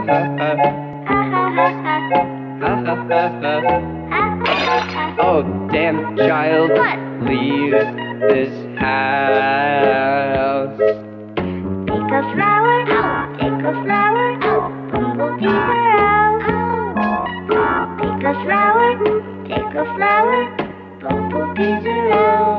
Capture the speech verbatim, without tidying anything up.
Oh, damn child, What? leave this house. Take a flower, take a flower, bumblebees are out. Take a flower, take a flower, bumblebees are out.